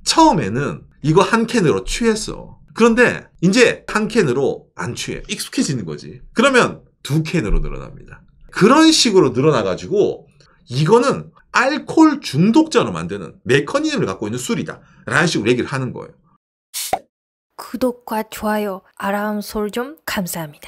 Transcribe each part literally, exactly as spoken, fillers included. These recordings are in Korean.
처음에는 이거 한 캔으로 취했어. 그런데 이제 한 캔으로 안 취해. 익숙해지는 거지. 그러면 두 캔으로 늘어납니다. 그런 식으로 늘어나가지고 이거는 알코올 중독자로 만드는 메커니즘을 갖고 있는 술이다 라는 식으로 얘기를 하는 거예요. 구독과 좋아요, 알람 설정 감사합니다.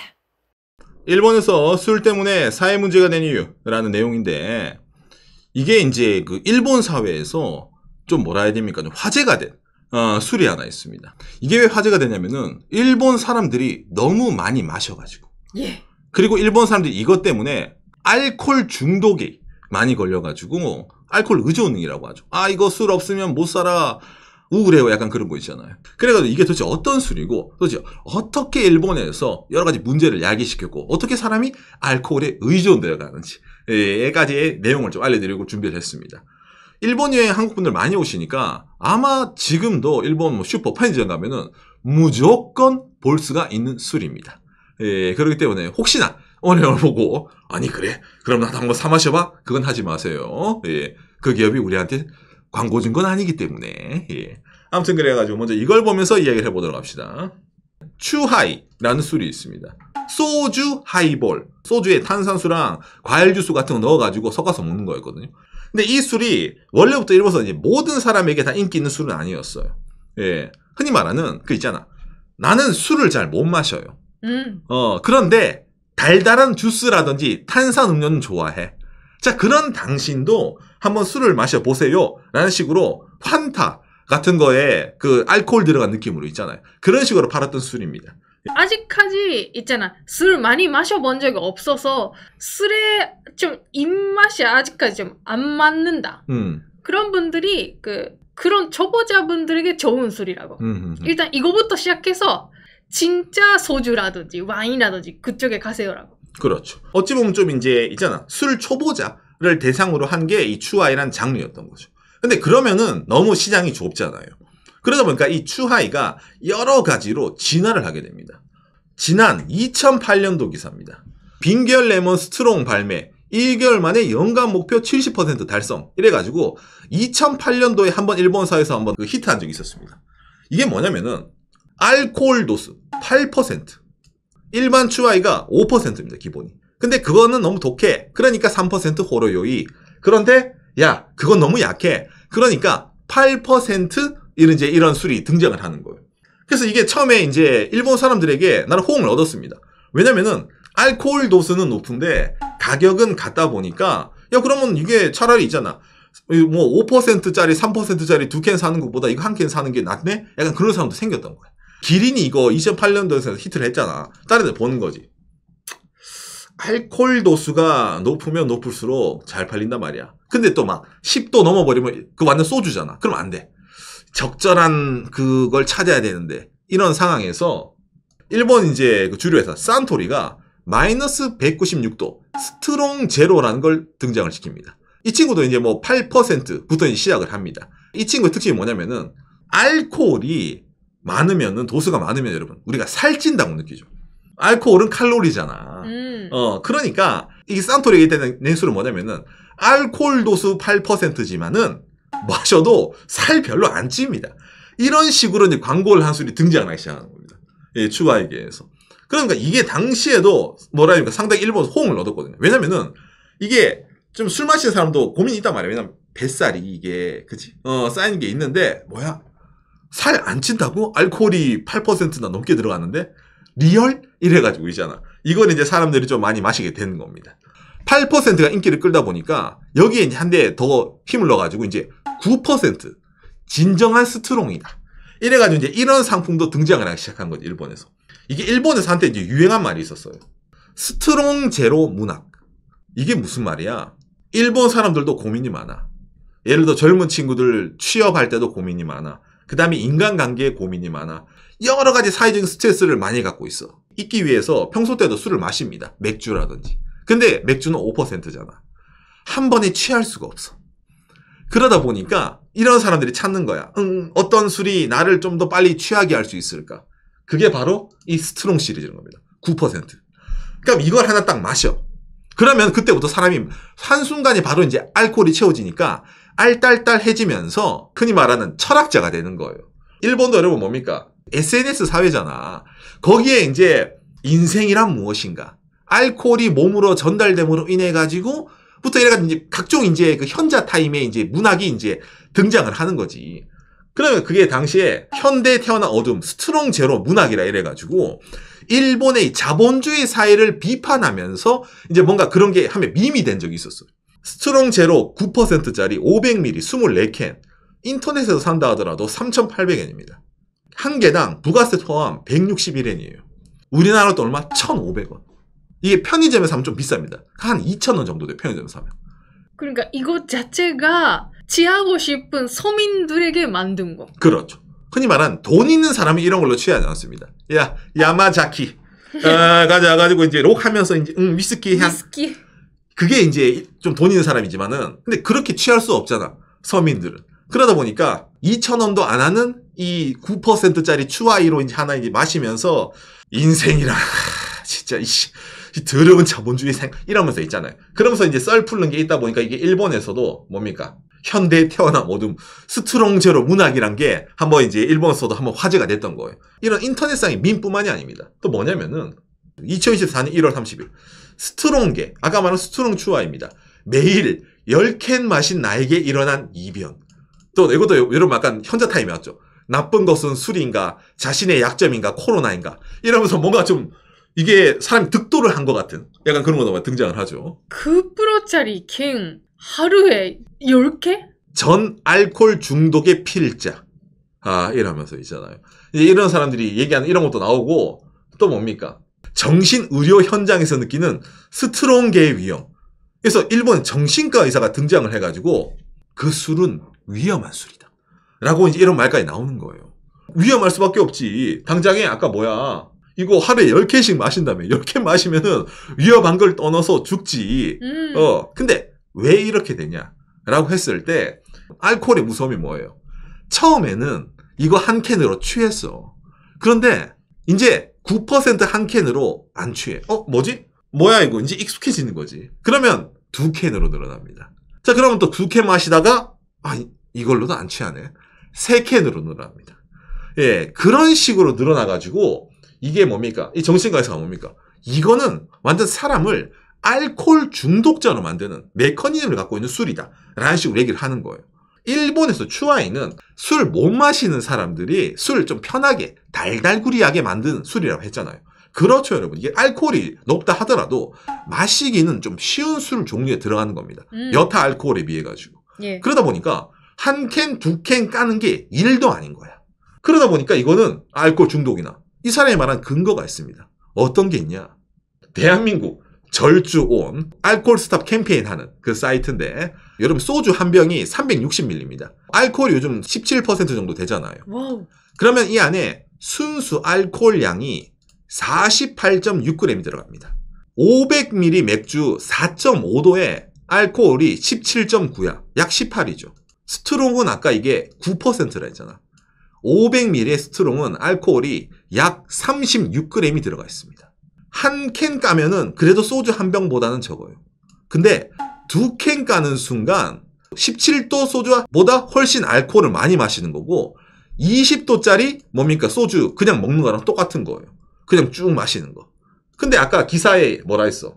일본에서 술 때문에 사회 문제가 된 이유라는 내용인데, 이게 이제 그 일본 사회에서 좀 뭐라 해야 됩니까? 좀 화제가 된 어, 술이 하나 있습니다. 이게 왜 화제가 되냐면은 일본 사람들이 너무 많이 마셔가지고, 예. 그리고 일본 사람들이 이것 때문에 알코올 중독이 많이 걸려가지고 알코올 의존이라고 하죠. 아, 이거 술 없으면 못 살아. 우울해요. 약간 그런 거 있잖아요. 그래가지고 이게 도대체 어떤 술이고, 도대체 어떻게 일본에서 여러 가지 문제를 야기시켰고, 어떻게 사람이 알코올에 의존되어 가는지, 에까지의 내용을 좀 알려드리고 준비를 했습니다. 일본 여행 한국 분들 많이 오시니까 아마 지금도 일본 뭐 슈퍼 편의점 가면은 무조건 볼 수가 있는 술입니다. 예, 그렇기 때문에 혹시나 오늘 영화 보고, 아니, 그래? 그럼 나도 한번 사 마셔봐? 그건 하지 마세요. 예, 그 기업이 우리한테 광고 준 건 아니기 때문에. 예. 아무튼 그래가지고 먼저 이걸 보면서 이야기를 해보도록 합시다. 추하이라는 술이 있습니다. 소주 하이볼. 소주에 탄산수랑 과일 주스 같은 거 넣어가지고 섞어서 먹는 거였거든요. 근데 이 술이 원래부터 일본에서 이제 모든 사람에게 다 인기 있는 술은 아니었어요. 예. 흔히 말하는 그 있잖아. 나는 술을 잘 못 마셔요. 음. 어, 그런데 달달한 주스라든지 탄산 음료는 좋아해. 자, 그런 당신도 한번 술을 마셔보세요 라는 식으로 환타 같은 거에 그 알코올 들어간 느낌으로 있잖아요. 그런 식으로 팔았던 술입니다. 아직까지 있잖아. 술 많이 마셔본 적이 없어서 술에 좀 입맛이 아직까지 좀 안 맞는다. 음. 그런 분들이 그 그런 초보자분들에게 좋은 술이라고. 음, 음, 음. 일단 이거부터 시작해서 진짜 소주라든지 와인이라든지 그쪽에 가세요라고. 그렇죠. 어찌 보면 좀 이제 있잖아. 술 초보자를 대상으로 한 게 이 추하이란 장르였던 거죠. 근데 그러면은 너무 시장이 좁잖아요. 그러다 보니까 이 추하이가 여러 가지로 진화를 하게 됩니다. 지난 이천팔 년도 기사입니다. 빙결 레몬 스트롱 발매, 일 개월 만에 연간 목표 칠십 퍼센트 달성. 이래가지고 이천팔 년도에 한번 일본 사회에서 한번 그 히트한 적이 있었습니다. 이게 뭐냐면은 알코올 도수 팔 퍼센트. 일반 추하이가 오 퍼센트입니다, 기본이. 근데 그거는 너무 독해. 그러니까 삼 퍼센트 호로요이. 그런데, 야, 그건 너무 약해. 그러니까 팔 퍼센트 이런 이제 이런 술이 등장을 하는 거예요. 그래서 이게 처음에 이제 일본 사람들에게 나는 호응을 얻었습니다. 왜냐면은 알코올 도수는 높은데 가격은 같다 보니까, 야, 그러면 이게 차라리 있잖아. 뭐 오 퍼센트짜리, 삼 퍼센트짜리 두 캔 사는 것보다 이거 한 캔 사는 게 낫네? 약간 그런 사람도 생겼던 거야. 기린이 이거 이천팔 년도에서 히트를 했잖아. 다른 데 보는 거지. 알코올 도수가 높으면 높을수록 잘 팔린단 말이야. 근데 또 막 십 도 넘어버리면 그 완전 소주잖아. 그럼 안 돼. 적절한 그걸 찾아야 되는데, 이런 상황에서 일본 이제 그 주류 회사 산토리가 마이너스 백구십육 도 스트롱 제로라는 걸 등장을 시킵니다. 이 친구도 이제 뭐 팔 퍼센트부터 이제 시작을 합니다. 이 친구의 특징이 뭐냐면은 알코올이 많으면은, 도수가 많으면 여러분 우리가 살찐다고 느끼죠. 알코올은 칼로리잖아. 음. 어, 그러니까 이 산토리가 낸 술은 뭐냐면은 알코올 도수 팔 퍼센트지만은 마셔도 살 별로 안 찝니다. 이런 식으로 이제 광고를 한 술이 등장하기 시작하는 겁니다. 예, 추하이계에서. 그러니까 이게 당시에도 뭐라 합니까? 상당히 일본에서 호응을 얻었거든요. 왜냐면은 이게 좀 술 마시는 사람도 고민이 있단 말이에요. 왜냐면 뱃살이 이게, 그치? 어, 쌓이는 게 있는데, 뭐야? 살 안 찐다고? 알코올이 팔 퍼센트나 넘게 들어가는데? 리얼? 이래가지고 있잖아. 이걸 이제 사람들이 좀 많이 마시게 되는 겁니다. 팔 퍼센트가 인기를 끌다 보니까 여기에 이제 한 대 더 힘을 넣어가지고 이제 구 퍼센트. 진정한 스트롱이다. 이래가지고 이제 이런 상품도 등장을 하기 시작한 거지, 일본에서. 이게 일본에서 한때 이제 유행한 말이 있었어요. 스트롱 제로 문학. 이게 무슨 말이야? 일본 사람들도 고민이 많아. 예를 들어 젊은 친구들 취업할 때도 고민이 많아. 그 다음에 인간관계에 고민이 많아. 여러 가지 사회적인 스트레스를 많이 갖고 있어. 잊기 위해서 평소 때도 술을 마십니다. 맥주라든지. 근데 맥주는 오 퍼센트잖아. 한 번에 취할 수가 없어. 그러다 보니까 이런 사람들이 찾는 거야. 음, 어떤 술이 나를 좀 더 빨리 취하게 할 수 있을까? 그게 바로 이 스트롱 시리즈인 겁니다. 구 퍼센트. 그럼 이걸 하나 딱 마셔. 그러면 그때부터 사람이 한순간에 바로 이제 알코올이 채워지니까 알딸딸해지면서 흔히 말하는 철학자가 되는 거예요. 일본도 여러분 뭡니까? 에스엔에스 사회잖아. 거기에 이제 인생이란 무엇인가? 알코올이 몸으로 전달됨으로 인해 가지고 부터 이래가지고 이제 각종 이제 그 현자 타임에 이제 문학이 이제 등장을 하는 거지. 그러면 그게 당시에 현대에 태어난 어둠, 스트롱 제로 문학이라 이래가지고 일본의 자본주의 사회를 비판하면서 이제 뭔가 그런 게 하면 밈이 된 적이 있었어요. 스트롱 제로 구 퍼센트짜리 오백 밀리리터 이십사 캔 인터넷에서 산다 하더라도 삼천팔백 엔입니다. 한 개당 부가세 포함 백육십일 엔이에요. 우리나라 돈 얼마? 천오백 원. 이게 편의점에서 사면 좀 비쌉니다. 한 이천 원 정도 돼요. 편의점에서 사면. 그러니까 이것 자체가 취하고 싶은 서민들에게 만든 거. 그렇죠. 흔히 말하는 돈 있는 사람이 이런 걸로 취하지 않습니다. 야, 야마자키. 아, 가자, 가지고 이제 록 하면서 이제, 응, 위스키 향. 위스키. 그게 이제 좀 돈 있는 사람이지만은, 근데 그렇게 취할 수 없잖아. 서민들은. 그러다 보니까 이천 원도 안 하는 이 구 퍼센트짜리 추아이로 이제 하나 이제 마시면서 인생이라, 진짜, 이씨. 더러운 자본주의 생, 이러면서 있잖아요. 그러면서 이제 썰 풀는 게 있다 보니까 이게 일본에서도 뭡니까? 현대에 태어난 어둠, 스트롱 제로 문학이란 게 한번 이제 일본에서도 한번 화제가 됐던 거예요. 이런 인터넷상의 밈뿐만이 아닙니다. 또 뭐냐면은 이천이십사 년 일월 삼십일 스트롱계, 아까 말한 스트롱 추아입니다. 매일 열 캔 마신 나에게 일어난 이변. 또 이것도 여러분 약간 현자 타임이 왔죠. 나쁜 것은 술인가, 자신의 약점인가, 코로나인가 이러면서 뭔가 좀 이게 사람이 득도를 한 것 같은 약간 그런 거가 등장을 하죠. 구 퍼센트짜리 캔 하루에 열 개? 전 알코올 중독의 필자. 아, 이러면서 있잖아요. 이제 이런 사람들이 얘기하는 이런 것도 나오고 또 뭡니까? 정신의료 현장에서 느끼는 스트롱계의 위험. 그래서 일본 정신과 의사가 등장을 해가지고 그 술은 위험한 술이다. 라고 이제 이런 말까지 나오는 거예요. 위험할 수밖에 없지. 당장에 아까 뭐야. 이거 하루에 열 캔씩 마신다며. 열 캔 마시면은 위험한 걸 떠나서 죽지. 음. 어, 근데 왜 이렇게 되냐? 라고 했을 때, 알코올의 무서움이 뭐예요? 처음에는 이거 한 캔으로 취했어. 그런데, 이제 구 퍼센트 한 캔으로 안 취해. 어, 뭐지? 뭐야, 이거? 이제 익숙해지는 거지. 그러면 두 캔으로 늘어납니다. 자, 그러면 또 두 캔 마시다가, 아, 이걸로도 안 취하네. 세 캔으로 늘어납니다. 예, 그런 식으로 늘어나가지고, 이게 뭡니까? 이 정신과에서가 뭡니까? 이거는 완전 사람을 알코올 중독자로 만드는 메커니즘을 갖고 있는 술이다. 라는 식으로 얘기를 하는 거예요. 일본에서 추아이는 술 못 마시는 사람들이 술 좀 편하게 달달구리하게 만드는 술이라고 했잖아요. 그렇죠, 여러분. 이게 알코올이 높다 하더라도 마시기는 좀 쉬운 술 종류에 들어가는 겁니다. 음. 여타 알코올에 비해 가지고. 예. 그러다 보니까 한 캔, 두 캔 까는 게 일도 아닌 거야. 그러다 보니까 이거는 알코올 중독이나 이 사람이 말한 근거가 있습니다. 어떤 게 있냐? 대한민국 절주온 알코올 스탑 캠페인 하는 그 사이트인데 여러분 소주 한 병이 삼백육십 밀리리터입니다. 알코올이 요즘 십칠 퍼센트 정도 되잖아요. 와우. 그러면 이 안에 순수 알코올 양이 사십팔 점 육 그램이 들어갑니다. 오백 밀리리터 맥주 사 점 오 도에 알코올이 십칠 점 구야. 약 십팔이죠. 스트롱은 아까 이게 구 퍼센트라 했잖아. 오백 밀리리터의 스트롱은 알코올이 약 삼십육 그램이 들어가 있습니다. 한 캔 까면은 그래도 소주 한 병보다는 적어요. 근데 두 캔 까는 순간 십칠 도 소주보다 훨씬 알코올을 많이 마시는 거고 이십 도짜리 뭡니까? 소주 그냥 먹는 거랑 똑같은 거예요. 그냥 쭉 마시는 거. 근데 아까 기사에 뭐라 했어?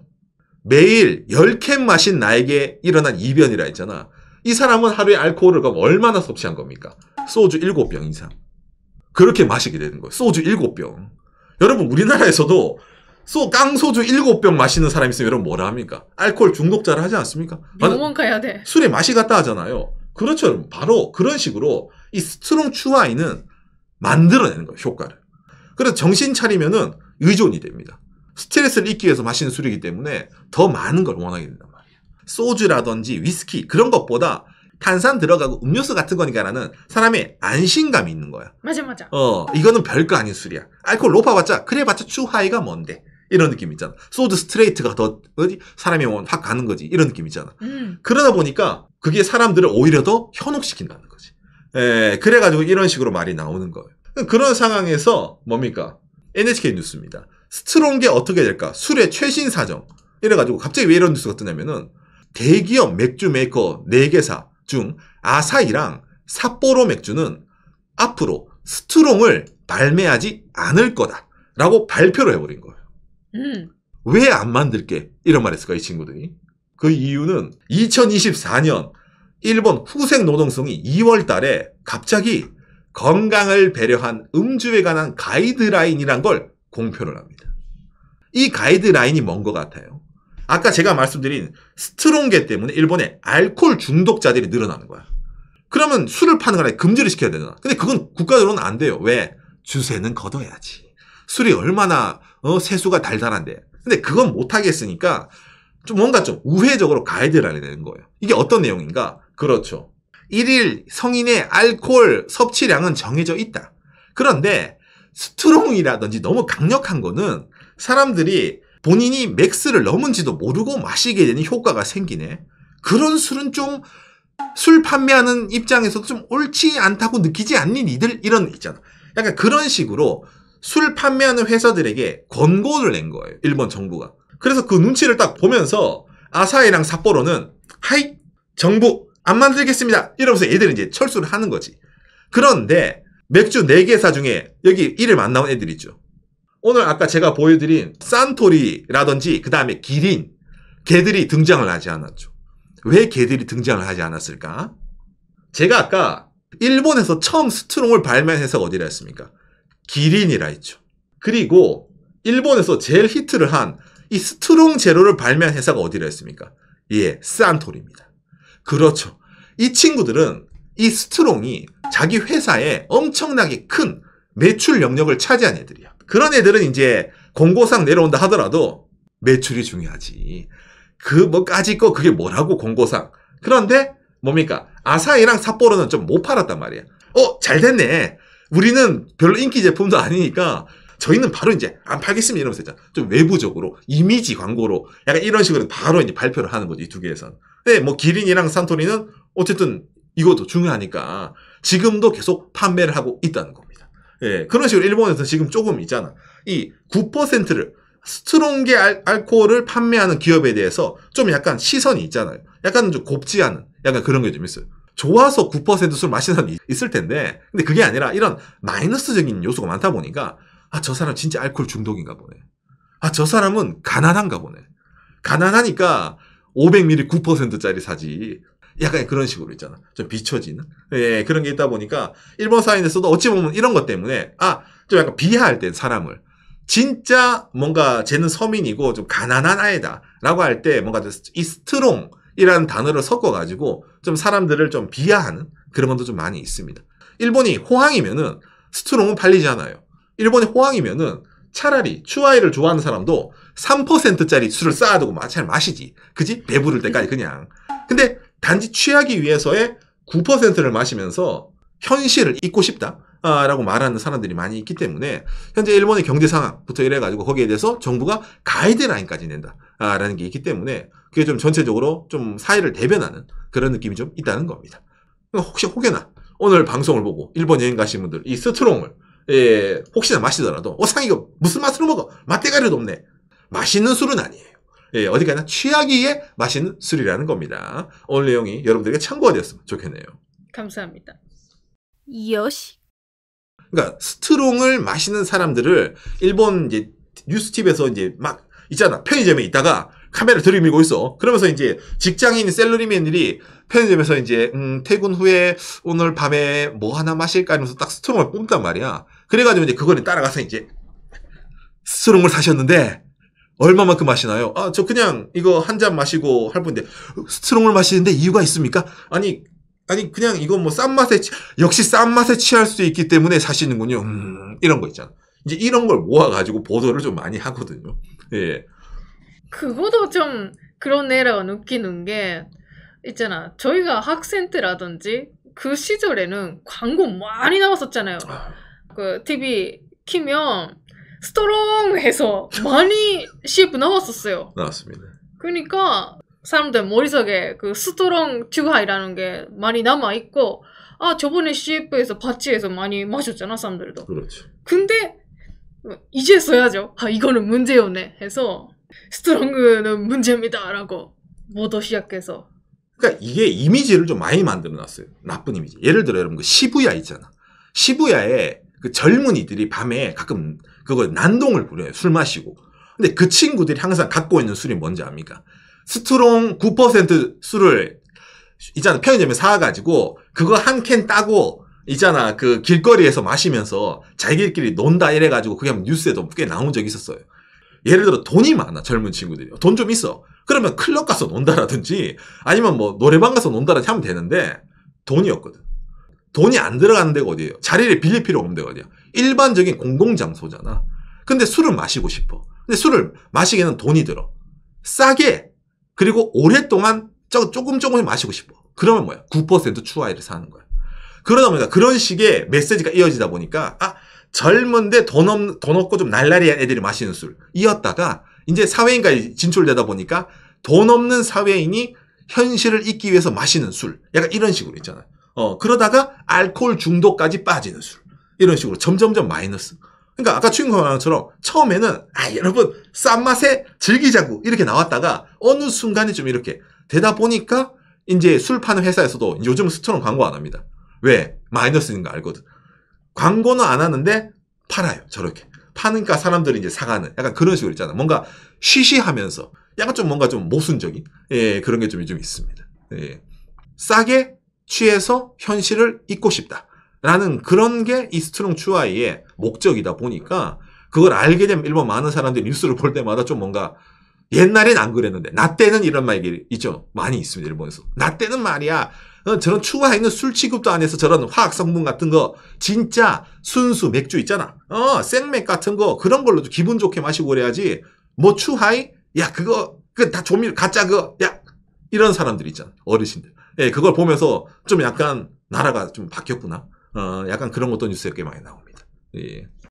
매일 열 캔 마신 나에게 일어난 이변이라 했잖아. 이 사람은 하루에 알코올을 그럼 얼마나 섭취한 겁니까? 소주 일곱 병 이상. 그렇게 마시게 되는 거예요. 소주 일곱 병. 여러분 우리나라에서도 소, 깡소주 일곱 병 마시는 사람 있으면 여러분 뭐라 합니까? 알코올 중독자를 하지 않습니까? 병원 가야 돼. 술에 맛이 갔다 하잖아요. 그렇죠, 여러분. 바로 그런 식으로 이 스트롱 추아이는 만들어내는 거예요, 효과를. 그래서 정신 차리면은 의존이 됩니다. 스트레스를 잊기 위해서 마시는 술이기 때문에 더 많은 걸 원하게 된단 말이에요. 소주라든지 위스키 그런 것보다 탄산 들어가고 음료수 같은 거니까라는 사람의 안심감이 있는 거야. 맞아 맞아. 어, 이거는 별거 아닌 술이야. 알코올 높아봤자 그래봤자 추하이가 뭔데? 이런 느낌 있잖아. 소주 스트레이트가 더 어디 사람이 확 가는 거지. 이런 느낌 있잖아. 음. 그러다 보니까 그게 사람들을 오히려 더 현혹시킨다는 거지. 에, 그래가지고 이런 식으로 말이 나오는 거예요. 그런 상황에서 뭡니까? 엔에이치케이 뉴스입니다. 스트롱게 어떻게 될까? 술의 최신 사정. 이래가지고 갑자기 왜 이런 뉴스가 뜨냐면은 대기업 맥주 메이커 네 개사 중 아사히랑 삿포로 맥주는 앞으로 스트롱을 발매하지 않을 거다라고 발표를 해버린 거예요. 음. 왜 안 만들게? 이런 말 했을까, 이 친구들이? 그 이유는 이천이십사 년 일본 후생 노동성이 이월 달에 갑자기 건강을 배려한 음주에 관한 가이드라인이란 걸 공표를 합니다. 이 가이드라인이 뭔 것 같아요? 아까 제가 말씀드린 스트롱계 때문에 일본에 알코올 중독자들이 늘어나는 거야. 그러면 술을 파는 걸 금지를 시켜야 되잖아. 근데 그건 국가적으로는 안 돼요. 왜? 주세는 걷어야지. 술이 얼마나 어, 세수가 달달한데. 근데 그건 못하겠으니까 좀 뭔가 좀 우회적으로 가이드라인이 되는 거예요. 이게 어떤 내용인가? 그렇죠. 일일 성인의 알코올 섭취량은 정해져 있다. 그런데 스트롱이라든지 너무 강력한 거는 사람들이 본인이 맥스를 넘은지도 모르고 마시게 되는 효과가 생기네. 그런 술은 좀 술 판매하는 입장에서도 좀 옳지 않다고 느끼지 않니 니들? 이런 있잖아. 약간 그런 식으로 술 판매하는 회사들에게 권고를 낸 거예요. 일본 정부가. 그래서 그 눈치를 딱 보면서 아사히랑 삿포로는 하이 정부 안 만들겠습니다. 이러면서 얘들은 이제 철수를 하는 거지. 그런데 맥주 네 개사 중에 여기 이름 안 나온 애들 있죠. 오늘 아까 제가 보여드린 산토리라든지 그 다음에 기린 걔들이 등장을 하지 않았죠. 왜 걔들이 등장을 하지 않았을까? 제가 아까 일본에서 처음 스트롱을 발매한 회사가 어디라 했습니까? 기린이라 했죠. 그리고 일본에서 제일 히트를 한 이 스트롱 제로를 발매한 회사가 어디라 했습니까? 예, 산토리입니다. 그렇죠. 이 친구들은 이 스트롱이 자기 회사에 엄청나게 큰 매출 영역을 차지한 애들이야. 그런 애들은 이제 공고상 내려온다 하더라도 매출이 중요하지. 그 뭐까지 거 그게 뭐라고 공고상. 그런데 뭡니까? 아사히랑 삿포로는 좀 못 팔았단 말이야. 어, 잘 됐네. 우리는 별로 인기 제품도 아니니까 저희는 바로 이제 안 팔겠습니다 이러면서 있잖아. 좀 외부적으로 이미지 광고로 약간 이런 식으로 바로 이제 발표를 하는 거지, 이 두 개에서는. 근데 뭐 기린이랑 산토리는 어쨌든 이것도 중요하니까 지금도 계속 판매를 하고 있다는 겁니다. 예, 그런 식으로 일본에서 지금 조금 있잖아. 이 구 퍼센트를 스트롱계 알, 알코올을 판매하는 기업에 대해서 좀 약간 시선이 있잖아요. 약간 좀 곱지 않은 약간 그런 게 좀 있어요. 좋아서 구 퍼센트 술 마시는 사람이 있을 텐데, 근데 그게 아니라 이런 마이너스적인 요소가 많다 보니까 아, 저 사람 진짜 알코올 중독인가 보네. 아, 저 사람은 가난한가 보네. 가난하니까 오백 밀리리터 구 퍼센트짜리 사지. 약간 그런 식으로 있잖아. 좀 비춰지는. 예, 그런 게 있다 보니까 일본 사회에서도 어찌 보면 이런 것 때문에 아, 좀 약간 비하할 때 사람을 진짜 뭔가 쟤는 서민이고 좀 가난한 아이다 라고 할 때 뭔가 이 스트롱이라는 단어를 섞어가지고 좀 사람들을 좀 비하하는 그런 것도 좀 많이 있습니다. 일본이 호황이면은 스트롱은 팔리지 않아요. 일본이 호황이면은 차라리 추아이를 좋아하는 사람도 삼 퍼센트짜리 술을 쌓아두고 잘 마시지. 그지? 배부를 때까지 그냥. 근데 단지 취하기 위해서의 구 퍼센트를 마시면서 현실을 잊고 싶다. 라고 말하는 사람들이 많이 있기 때문에 현재 일본의 경제 상황부터 이래가지고 거기에 대해서 정부가 가이드라인까지 낸다 라는 게 있기 때문에 그게 좀 전체적으로 좀 사회를 대변하는 그런 느낌이 좀 있다는 겁니다. 혹시 혹여나 오늘 방송을 보고 일본 여행 가신 분들 이 스트롱을 예, 혹시나 마시더라도 어, 상이 이거 무슨 맛으로 먹어? 맛대가리도 없네. 맛있는 술은 아니에요. 예, 어디 가나 취하기에 맛있는 술이라는 겁니다. 오늘 내용이 여러분들에게 참고가 되었으면 좋겠네요. 감사합니다. 요시. 그러니까 스트롱을 마시는 사람들을 일본 이제 뉴스팁에서 이제 막 있잖아. 편의점에 있다가 카메라 들이밀고 있어. 그러면서 이제 직장인 셀러리맨들이 편의점에서 이제 음, 퇴근 후에 오늘 밤에 뭐 하나 마실까 하면서 딱 스트롱을 뿜단 말이야. 그래가지고 이제 그거를 따라가서 이제 스트롱을 사셨는데 얼마만큼 마시나요? 아, 저 그냥 이거 한 잔 마시고 할 뿐인데 스트롱을 마시는데 이유가 있습니까? 아니 아니 그냥 이거 뭐 싼 맛에 취, 역시 싼 맛에 취할 수 있기 때문에 사시는군요. 음, 이런 거 있잖아. 이제 이런 걸 모아가지고 보도를 좀 많이 하거든요. 예. 그거도 좀 그런 애라고 느끼는 게 있잖아. 저희가 학생 때라든지 그 시절에는 광고 많이 나왔었잖아요. 그 티비 키면 스트롱 해서 많이 씨에프 나왔었어요. 나왔습니다. 그러니까 사람들 머릿속에 그 스트롱 튜하이라는 게 많이 남아있고 아 저번에 씨에프에서 바치에서 많이 마셨잖아 사람들도. 그렇죠. 근데 이제 써야죠. 아 이거는 문제였네 해서 스트롱은 문제입니다 라고 보도 시작해서 그러니까 이게 이미지를 좀 많이 만들어 놨어요. 나쁜 이미지. 예를 들어 여러분 그 시부야 있잖아. 시부야에 그 젊은이들이 밤에 가끔 그거 난동을 부려요. 술 마시고. 근데 그 친구들이 항상 갖고 있는 술이 뭔지 압니까? 스트롱 구 퍼센트 술을 있잖아. 편의점에 사가지고 그거 한 캔 따고 있잖아. 그 길거리에서 마시면서 자기들끼리 논다 이래가지고 그게 뉴스에도 꽤 나온 적이 있었어요. 예를 들어 돈이 많아. 젊은 친구들이. 돈 좀 있어. 그러면 클럽 가서 논다라든지 아니면 뭐 노래방 가서 논다라든지 하면 되는데 돈이 없거든. 돈이 안 들어가는 데가 어디예요? 자리를 빌릴 필요 없는 데가 어디야? 일반적인 공공장소잖아. 근데 술을 마시고 싶어. 근데 술을 마시기에는 돈이 들어. 싸게 그리고 오랫동안 조금 조금 마시고 싶어. 그러면 뭐야? 구 퍼센트 추하이를 사는 거야. 그러다 보니까 그런 식의 메시지가 이어지다 보니까 아 젊은데 돈, 없, 돈 없고 좀 날라리한 애들이 마시는 술 이었다가 이제 사회인까지 진출되다 보니까 돈 없는 사회인이 현실을 잊기 위해서 마시는 술 약간 이런 식으로 있잖아요. 어 그러다가 알코올 중독까지 빠지는 술 이런 식으로 점점점 마이너스. 그러니까 아까 주인공처럼 처음에는 아 여러분 싼 맛에 즐기자고 이렇게 나왔다가 어느 순간에 좀 이렇게 되다 보니까 이제 술 파는 회사에서도 요즘 스트롱 광고 안 합니다. 왜? 마이너스인 거 알거든. 광고는 안 하는데 팔아요. 저렇게. 파니까 사람들이 이제 사가는 약간 그런 식으로 있잖아. 뭔가 쉬쉬하면서 약간 좀 뭔가 좀 모순적인 예, 그런 게 좀 좀 있습니다. 예. 싸게 취해서 현실을 잊고 싶다. 라는 그런 게 이 스트롱 추아이의 목적이다 보니까 그걸 알게 되면 일본 많은 사람들이 뉴스를 볼 때마다 좀 뭔가 옛날엔 안 그랬는데 나 때는 이런 말이 있죠. 많이 있습니다. 일본에서. 나 때는 말이야. 어, 저런 추가있는 술 취급도 안 해서 저런 화학 성분 같은 거 진짜 순수 맥주 있잖아. 어 생맥 같은 거 그런 걸로도 기분 좋게 마시고 그래야지. 뭐 추하이? 야 그거 그 다 조밀 가짜 그거 야 이런 사람들 있잖아. 어르신들. 예 그걸 보면서 좀 약간 나라가 좀 바뀌었구나. 어 약간 그런 것도 뉴스에 꽤 많이 나옵니다. 예.